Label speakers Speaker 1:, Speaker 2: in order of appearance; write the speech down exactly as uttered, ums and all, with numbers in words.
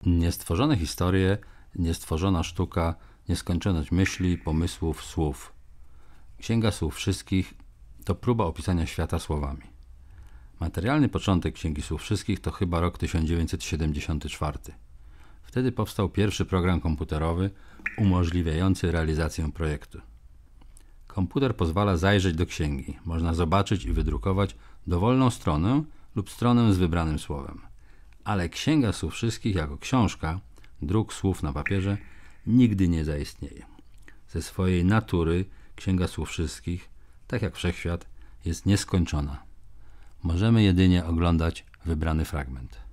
Speaker 1: Niestworzone historie, niestworzona sztuka, nieskończoność myśli, pomysłów, słów. Księga Słów Wszystkich to próba opisania świata słowami. Materialny początek Księgi Słów Wszystkich to chyba rok tysiąc dziewięćset siedemdziesiąty czwarty. Wtedy powstał pierwszy program komputerowy umożliwiający realizację projektu. Komputer pozwala zajrzeć do księgi. Można zobaczyć i wydrukować dowolną stronę lub stronę z wybranym słowem. Ale Księga Słów Wszystkich jako książka, druk słów na papierze, nigdy nie zaistnieje. Ze swojej natury Księga Słów Wszystkich, tak jak Wszechświat, jest nieskończona. Możemy jedynie oglądać wybrany fragment.